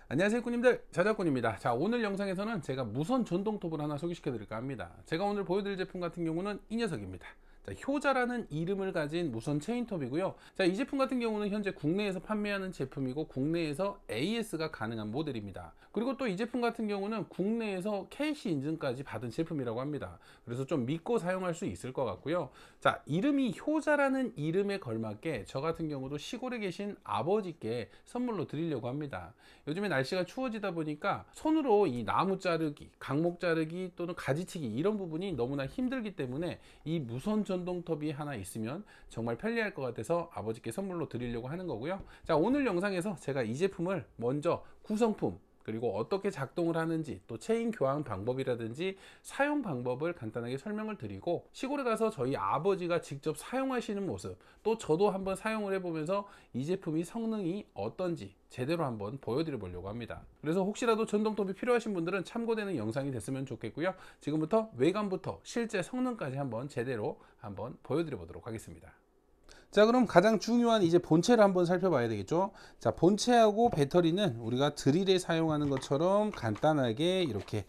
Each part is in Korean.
안녕하세요 꾸님들, 자작꾼입니다. 자, 오늘 영상에서는 제가 무선 전동톱을 하나 소개시켜 드릴까 합니다. 제가 오늘 보여드릴 제품 같은 경우는 이 녀석입니다. 자, 효자라는 이름을 가진 무선 체인톱이고요. 자, 이 제품 같은 경우는 현재 국내에서 판매하는 제품이고 국내에서 AS가 가능한 모델입니다. 그리고 또 이 제품 같은 경우는 국내에서 KC 인증까지 받은 제품이라고 합니다. 그래서 좀 믿고 사용할 수 있을 것 같고요. 자, 이름이 효자라는 이름에 걸맞게 저 같은 경우도 시골에 계신 아버지께 선물로 드리려고 합니다. 요즘에 날씨가 추워지다 보니까 손으로 이 나무 자르기, 강목 자르기 또는 가지치기 이런 부분이 너무나 힘들기 때문에 이 무선 전동톱이 하나 있으면 정말 편리할 것 같아서 아버지께 선물로 드리려고 하는 거고요. 자, 오늘 영상에서 제가 이 제품을 먼저 구성품, 그리고 어떻게 작동을 하는지, 또 체인 교환 방법이라든지 사용 방법을 간단하게 설명을 드리고, 시골에 가서 저희 아버지가 직접 사용하시는 모습, 또 저도 한번 사용을 해보면서 이 제품이 성능이 어떤지 제대로 한번 보여드려 보려고 합니다. 그래서 혹시라도 전동톱이 필요하신 분들은 참고되는 영상이 됐으면 좋겠고요. 지금부터 외관부터 실제 성능까지 한번 제대로 한번 보여드려 보도록 하겠습니다. 자, 그럼 가장 중요한 이제 본체를 한번 살펴봐야 되겠죠. 자, 본체하고 배터리는 우리가 드릴에 사용하는 것처럼 간단하게 이렇게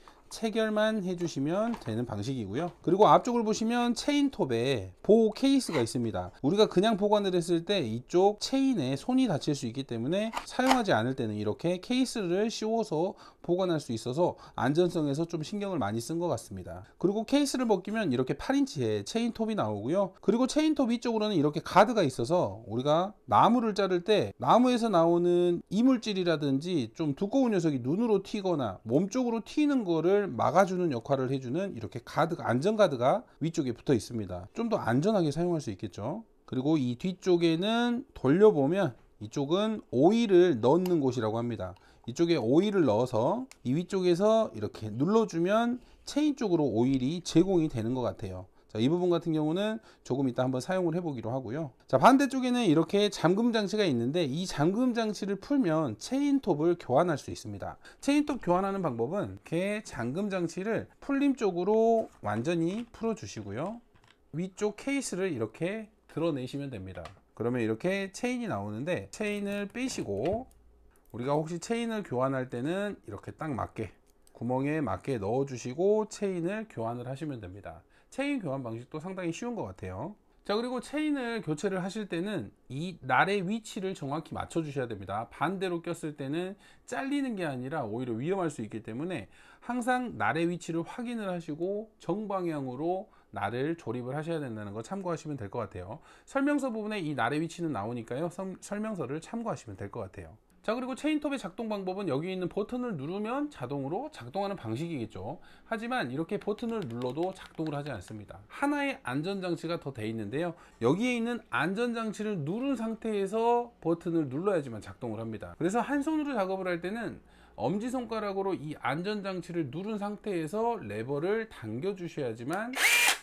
체결만 해주시면 되는 방식이고요. 그리고 앞쪽을 보시면 체인톱에 보호 케이스가 있습니다. 우리가 그냥 보관을 했을 때 이쪽 체인에 손이 다칠 수 있기 때문에 사용하지 않을 때는 이렇게 케이스를 씌워서 보관할 수 있어서 안전성에서 좀 신경을 많이 쓴 것 같습니다. 그리고 케이스를 벗기면 이렇게 8인치의 체인톱이 나오고요. 그리고 체인톱 이쪽으로는 이렇게 가드가 있어서 우리가 나무를 자를 때 나무에서 나오는 이물질이라든지 좀 두꺼운 녀석이 눈으로 튀거나 몸 쪽으로 튀는 거를 막아주는 역할을 해주는 이렇게 가드가, 안전 가드가 위쪽에 붙어 있습니다. 좀 더 안전하게 사용할 수 있겠죠. 그리고 이 뒤쪽에는 돌려보면 이쪽은 오일을 넣는 곳이라고 합니다. 이쪽에 오일을 넣어서 이 위쪽에서 이렇게 눌러주면 체인 쪽으로 오일이 제공이 되는 것 같아요. 자, 이 부분 같은 경우는 조금 이따 한번 사용을 해보기로 하고요. 자, 반대쪽에는 이렇게 잠금 장치가 있는데 이 잠금 장치를 풀면 체인톱을 교환할 수 있습니다. 체인톱 교환하는 방법은 이렇게 잠금 장치를 풀림 쪽으로 완전히 풀어 주시고요. 위쪽 케이스를 이렇게 드러내시면 됩니다. 그러면 이렇게 체인이 나오는데 체인을 빼시고 우리가 혹시 체인을 교환할 때는 이렇게 딱 맞게 구멍에 맞게 넣어 주시고 체인을 교환을 하시면 됩니다. 체인 교환 방식도 상당히 쉬운 것 같아요. 자, 그리고 체인을 교체를 하실 때는 이 날의 위치를 정확히 맞춰 주셔야 됩니다. 반대로 꼈을 때는 잘리는 게 아니라 오히려 위험할 수 있기 때문에 항상 날의 위치를 확인을 하시고 정방향으로 날을 조립을 하셔야 된다는 거 참고하시면 될 것 같아요. 설명서 부분에 이 날의 위치는 나오니까요. 설명서를 참고하시면 될 것 같아요. 자, 그리고 체인톱의 작동 방법은 여기 있는 버튼을 누르면 자동으로 작동하는 방식이겠죠. 하지만 이렇게 버튼을 눌러도 작동을 하지 않습니다. 하나의 안전장치가 더 돼 있는데요. 여기에 있는 안전장치를 누른 상태에서 버튼을 눌러야지만 작동을 합니다. 그래서 한 손으로 작업을 할 때는 엄지손가락으로 이 안전장치를 누른 상태에서 레버를 당겨 주셔야지만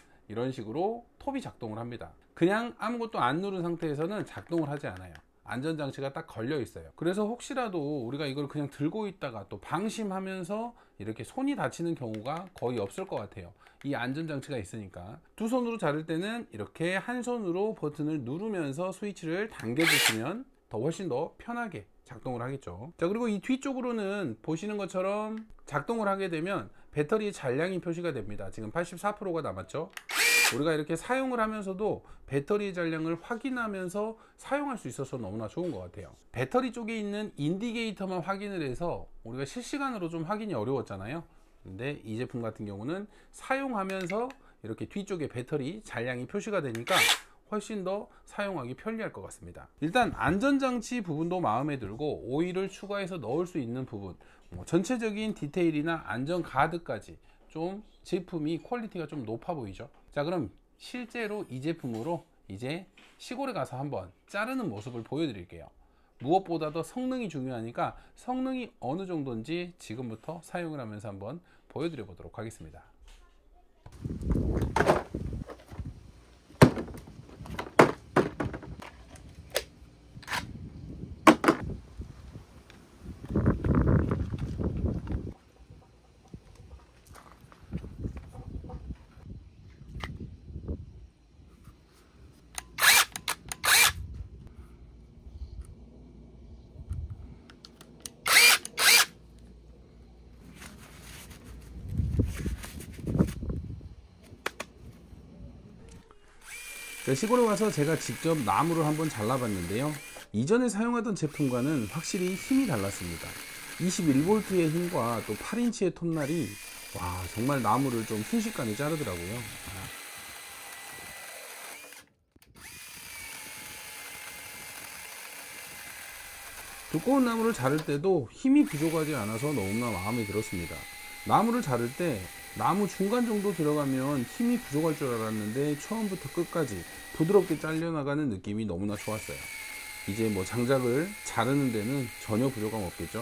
이런 식으로 톱이 작동을 합니다. 그냥 아무것도 안 누른 상태에서는 작동을 하지 않아요. 안전장치가 딱 걸려 있어요. 그래서 혹시라도 우리가 이걸 그냥 들고 있다가 또 방심하면서 이렇게 손이 다치는 경우가 거의 없을 것 같아요. 이 안전장치가 있으니까. 두 손으로 자를 때는 이렇게 한 손으로 버튼을 누르면서 스위치를 당겨 주시면 더 훨씬 더 편하게 작동을 하겠죠. 자, 그리고 이 뒤쪽으로는 보시는 것처럼 작동을 하게 되면 배터리 잔량이 표시가 됩니다. 지금 84%가 남았죠. 우리가 이렇게 사용을 하면서도 배터리 잔량을 확인하면서 사용할 수 있어서 너무나 좋은 것 같아요. 배터리 쪽에 있는 인디게이터만 확인을 해서 우리가 실시간으로 좀 확인이 어려웠잖아요. 근데 이 제품 같은 경우는 사용하면서 이렇게 뒤쪽에 배터리 잔량이 표시가 되니까 훨씬 더 사용하기 편리할 것 같습니다. 일단 안전장치 부분도 마음에 들고 오일을 추가해서 넣을 수 있는 부분, 전체적인 디테일이나 안전 가드까지 좀 제품이 퀄리티가 좀 높아 보이죠. 자, 그럼 실제로 이 제품으로 이제 시골에 가서 한번 자르는 모습을 보여드릴게요. 무엇보다도 성능이 중요하니까 성능이 어느 정도인지 지금부터 사용을 하면서 한번 보여드려 보도록 하겠습니다. 시골에 와서 제가 직접 나무를 한번 잘라봤는데요. 이전에 사용하던 제품과는 확실히 힘이 달랐습니다. 21V의 힘과 또 8인치의 톱날이 와, 정말 나무를 좀 순식간에 자르더라고요. 두꺼운 나무를 자를 때도 힘이 부족하지 않아서 너무나 마음에 들었습니다. 나무를 자를 때 나무 중간 정도 들어가면 힘이 부족할 줄 알았는데 처음부터 끝까지 부드럽게 잘려나가는 느낌이 너무나 좋았어요. 이제 뭐 장작을 자르는 데는 전혀 부족함 없겠죠.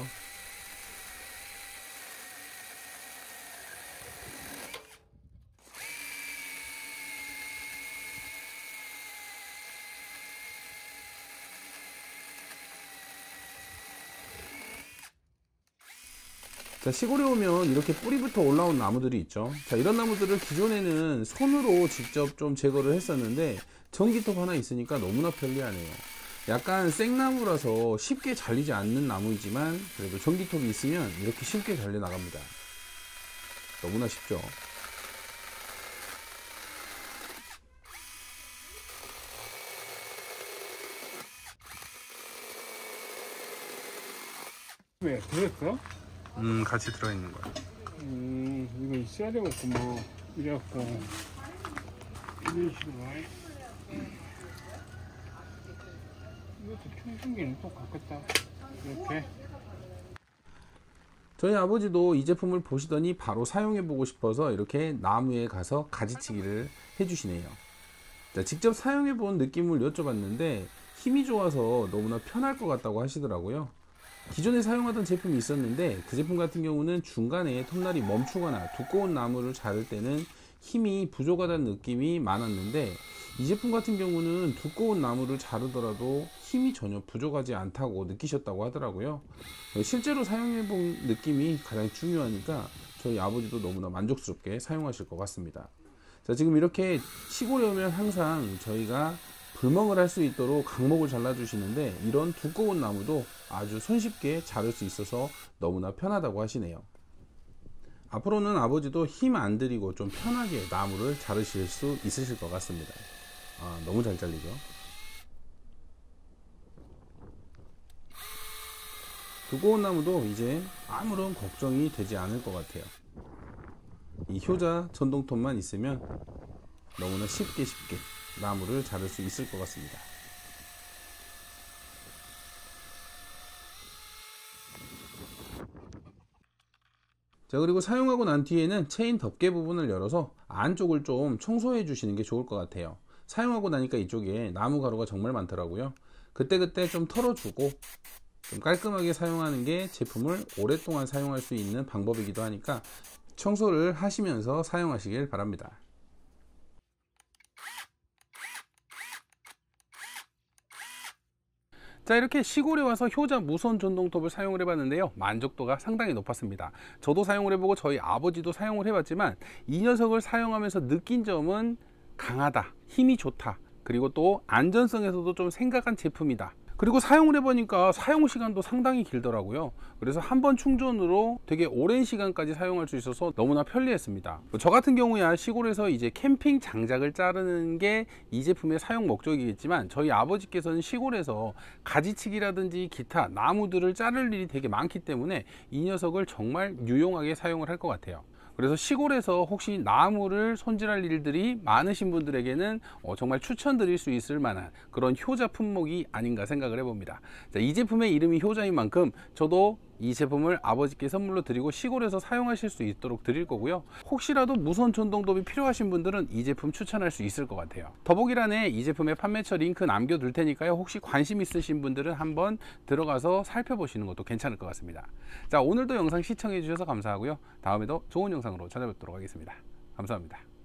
자, 시골에 오면 이렇게 뿌리부터 올라온 나무들이 있죠. 자, 이런 나무들을 기존에는 손으로 직접 좀 제거를 했었는데 전기톱 하나 있으니까 너무나 편리하네요. 약간 생나무라서 쉽게 잘리지 않는 나무이지만 그래도 전기톱이 있으면 이렇게 쉽게 잘려 나갑니다. 너무나 쉽죠. 왜 들었어? 같이 들어있는 거야. 이거 있어야 되겠구만. 이래갖고 이런 식으로 이것도 충전기는 또 갖겠다. 이렇게. 저희 아버지도 이 제품을 보시더니 바로 사용해 보고 싶어서 이렇게 나무에 가서 가지치기를 해주시네요. 자, 직접 사용해 본 느낌을 여쭤봤는데 힘이 좋아서 너무나 편할 것 같다고 하시더라고요. 기존에 사용하던 제품이 있었는데 그 제품 같은 경우는 중간에 톱날이 멈추거나 두꺼운 나무를 자를 때는 힘이 부족하다는 느낌이 많았는데 이 제품 같은 경우는 두꺼운 나무를 자르더라도 힘이 전혀 부족하지 않다고 느끼셨다고 하더라고요. 실제로 사용해 본 느낌이 가장 중요하니까 저희 아버지도 너무나 만족스럽게 사용하실 것 같습니다. 자, 지금 이렇게 시골에 오면 항상 저희가 불멍을 할 수 있도록 강목을 잘라 주시는데 이런 두꺼운 나무도 아주 손쉽게 자를 수 있어서 너무나 편하다고 하시네요. 앞으로는 아버지도 힘 안 들이고 좀 편하게 나무를 자르실 수 있으실 것 같습니다. 너무 잘 잘리죠. 두꺼운 나무도 이제 아무런 걱정이 되지 않을 것 같아요. 이 효자 전동톱만 있으면 너무나 쉽게 나무를 자를 수 있을 것 같습니다. 자, 그리고 사용하고 난 뒤에는 체인 덮개 부분을 열어서 안쪽을 좀 청소해 주시는 게 좋을 것 같아요. 사용하고 나니까 이쪽에 나무 가루가 정말 많더라고요. 그때그때 좀 털어주고 좀 깔끔하게 사용하는 게 제품을 오랫동안 사용할 수 있는 방법이기도 하니까 청소를 하시면서 사용하시길 바랍니다. 자, 이렇게 시골에 와서 효자 무선 전동톱을 사용을 해봤는데요, 만족도가 상당히 높았습니다. 저도 사용을 해보고 저희 아버지도 사용을 해봤지만 이 녀석을 사용하면서 느낀 점은 강하다, 힘이 좋다, 그리고 또 안전성에서도 좀 생각한 제품이다. 그리고 사용을 해보니까 사용 시간도 상당히 길더라고요. 그래서 한 번 충전으로 되게 오랜 시간까지 사용할 수 있어서 너무나 편리했습니다. 저 같은 경우야 시골에서 이제 캠핑 장작을 자르는 게 이 제품의 사용 목적이겠지만 저희 아버지께서는 시골에서 가지치기라든지 기타 나무들을 자를 일이 되게 많기 때문에 이 녀석을 정말 유용하게 사용을 할 것 같아요. 그래서 시골에서 혹시 나무를 손질할 일들이 많으신 분들에게는 정말 추천드릴 수 있을 만한 그런 효자 품목이 아닌가 생각을 해봅니다. 자, 이 제품의 이름이 효자인 만큼 저도 이 제품을 아버지께 선물로 드리고 시골에서 사용하실 수 있도록 드릴 거고요. 혹시라도 무선 전동톱이 필요하신 분들은 이 제품 추천할 수 있을 것 같아요. 더보기란에 이 제품의 판매처 링크 남겨둘 테니까요. 혹시 관심 있으신 분들은 한번 들어가서 살펴보시는 것도 괜찮을 것 같습니다. 자, 오늘도 영상 시청해 주셔서 감사하고요. 다음에도 좋은 영상으로 찾아뵙도록 하겠습니다. 감사합니다.